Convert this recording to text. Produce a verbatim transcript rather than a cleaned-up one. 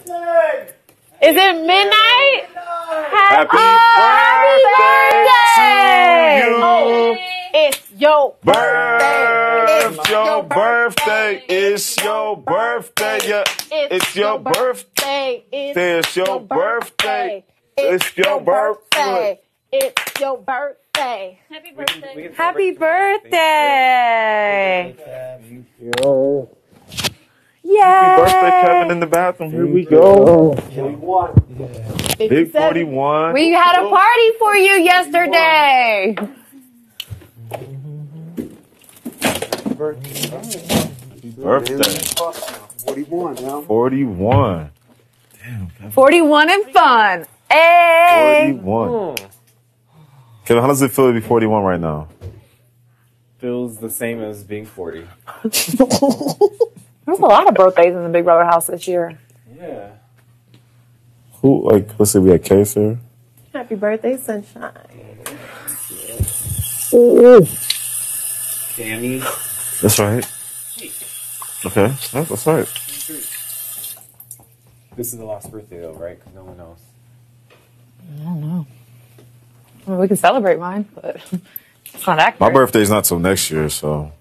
Is it midnight? Happy, Happy birthday! birthday to you. Oh, it's your birthday. It's your birthday. It's your birthday. Yeah. It's your birthday. It's your birthday. It's your birthday. It's your birthday. Happy birthday. Happy birthday. Yo. Yay. Happy birthday, Kevin, in the bathroom. Here we go. forty-one. Big forty-one. We had a party for you yesterday. Birthday. forty-one now. forty-one. Damn, Kevin. forty-one and fun. Hey. forty-one. Kevin, how does it feel to be forty-one right now? Feels the same as being forty. There's a lot of birthdays in the Big Brother house this year. Yeah. Who, like, let's say we had Kaiser. Happy birthday, sunshine. Danny. That's right. Okay, that's, that's right. This is the last birthday, though, right? Because no one else. I don't know. I mean, we can celebrate mine, but it's not accurate. My birthday's not till next year, so.